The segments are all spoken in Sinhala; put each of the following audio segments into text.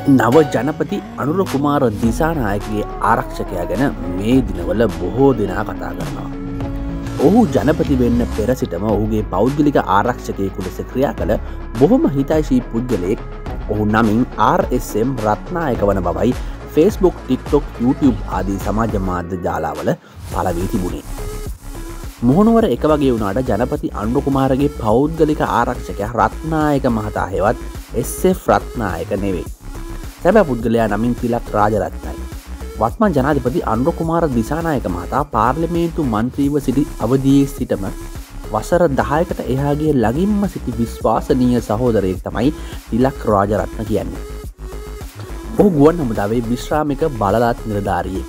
නව ජනපති අනුර කුමාර දිසානායකගේ ආරක්ෂකයා ගැන මේ දිනවල බොහෝ දෙනා කතා කරනවා. ඔහු ජනපති වෙන්න පෙර සිටම ඔහුගේ පෞද්ගලික ආරක්ෂකයෙකු ලෙස ක්‍රියා කළ බොහොම හිතයිශී පුද්ගලයෙක් ඔහු නමින් RSM රත්නායක වන බවයි Facebook, TikTok, YouTube ආදී සමාජ මාධ්‍ය ජාලාවල පළ වී තිබුණේ. මොහොනුවර එක වගේ වුණාට ජනපති අනුර කුමාරගේ පෞද්ගලික ආරක්ෂකයා රත්නායක මහතා හෙවත් SF රත්නායක නෙවෙයි. සැබෑ පුද්ගලයා නමින් තිලක් රාජරත්නයි. වත්මන් ජනාධිපති අනුර කුමාර දිසානායක මහතා පාර්ලිමේන්තු මන්ත්‍රීව සිටි අවදියේ සිටම වසර 10කට එහාගේ ළඟින්ම සිටි විශ්වාසනීය සහෝදරයෙක් තමයි තිලක් රාජරත්න කියන්නේ. ඔහු ගුවන් හමුදාවේ විශ්‍රාමික බලලත් නිලධාරියෙක්.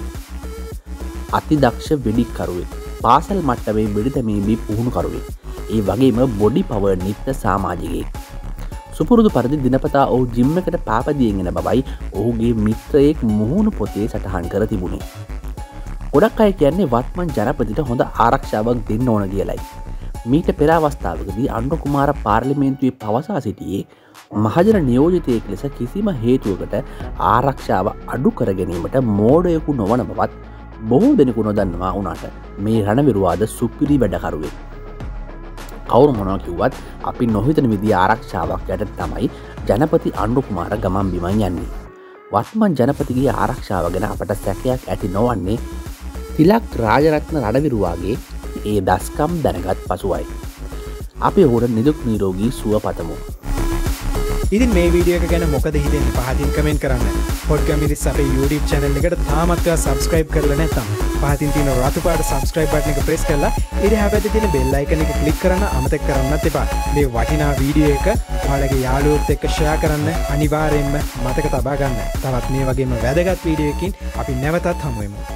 අතිදක්ෂ වෙඩික්කරුවෙක්. පාසල් මට්ටමේ වෙඩි තැබීමේ පුහුණුකරුවෙක්. ඒ වගේම බොඩි පවර් නිත්‍ය සමාජිකයෙක්. සුපුරුදු පරිදි දිනපතා ඔහු ජිම් එකට පාපදියෙන් එන බවයි ඔහුගේ මිත්‍රයෙක් මුහුණු පොතේ සටහන් කර තිබුණේ. ගොඩක් අය කියන්නේ වත්මන් ජනපතිට හොඳ ආරක්ෂාවක් දෙන්න ඕන කියලයි. මීට පෙර අවස්ථාවකදී අනුර කුමාර පාර්ලිමේන්තුවේ පවසා සිටියේ මහජන නියෝජිතයෙක් ලෙස කිසිම හේතුවකට ආරක්ෂාව අඩු කර ගැනීමට මෝඩයෙකු නොවන බවත් බොහෝ දෙනෙකු නොදන්නවා වුණාට මේ රණවිරුවාද සුපිරි වැඩකරුවෙක්. කවුරු මොනවා කිව්වත් අපි නොහිතන විදිහේ ආරක්ෂාවක් යට තමයි ජනපති අනුර කුමාර ගමන් බිමන් යන්නේ. වත්මන් ජනපතිගේ ආරක්ෂාව ගැන අපට සැකයක් ඇති නොවන්නේ තිලක් රාජරත්න රණවිරුවාගේ ඒ දස්කම් දැනගත් පසුවයි. අපි ඔහුට නිදුක් නිරෝගී සුව පතමු. ඉතින් මේ වීඩියෝ එක ගැන මොකද හිතෙන්නේ පහතින් කමෙන්ට් කරන්න. පොඩ්කාස්ට් මිරිස් අපේ YouTube channel එකට තාමත් ඔයා subscribe කරලා නැත්නම් පහතින් තියෙන රතු පාට subscribe button එක press කරලා ඊට හැබැයි තියෙන bell icon එක click කරන්න අමතක කරන්නත් එපා. මේ වටිනා වීඩියෝ එක ඔයාලගේ යාළුවොත් එක්ක share කරන්න අනිවාර්යයෙන්ම මතක තබා ගන්න. තවත් මේ වගේම වැදගත් වීඩියෝ එකකින් අපි නැවතත් හමු වෙමු.